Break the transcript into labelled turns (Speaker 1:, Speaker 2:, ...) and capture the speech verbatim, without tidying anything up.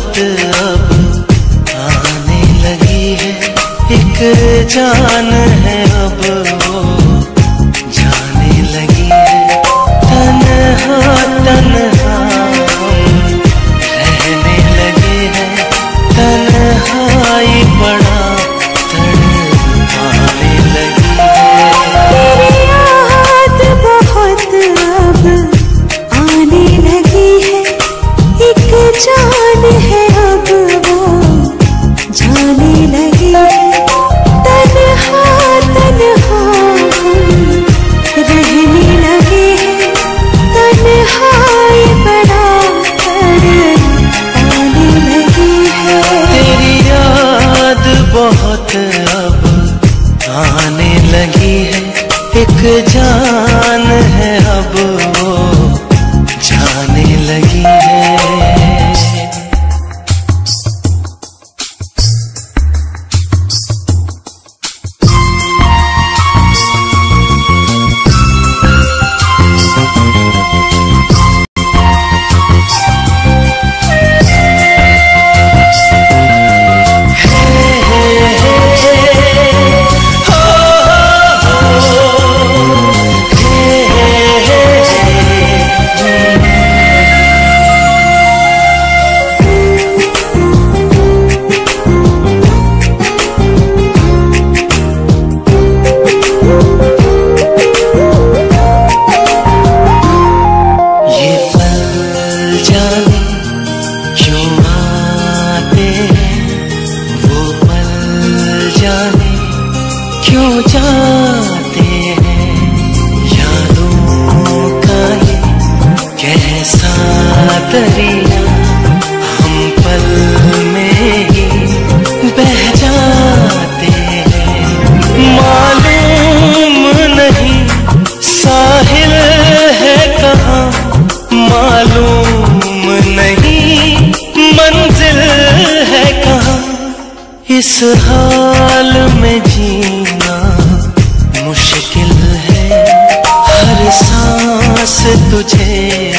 Speaker 1: बहुत अब आने लगी है, एक जान है अब वो जाने लगी है। तन्हा तन्हा हम रहने लगे हैं, तन्हाई बड़ा तड़पाने लगी है।
Speaker 2: तेरी याद बहुत अब आने लगी है, एक जान है अब वो जाने लगी है। तन्हा तन्हा हम रहने लगे हैं, तन्हाई बड़ा तड़पाने लगी है।
Speaker 1: तेरी याद बहुत अब आने लगी है, एक जान है अब वो जाने लगी है। क्यों जाते हैं यादों का ये कैसा दरिया, हम पल में ही बह जाते हैं। मालूम नहीं साहिल है कहाँ, मालूम नहीं मंजिल है कहाँ। इस हाल में जीना मुश्किल है, हर सांस तुझे